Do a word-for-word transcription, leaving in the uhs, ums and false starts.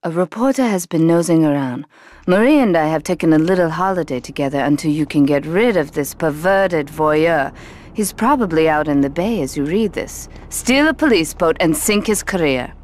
A reporter has been nosing around. Marie and I have taken a little holiday together until you can get rid of this perverted voyeur. He's probably out in the bay as you read this. Steal a police boat and sink his career.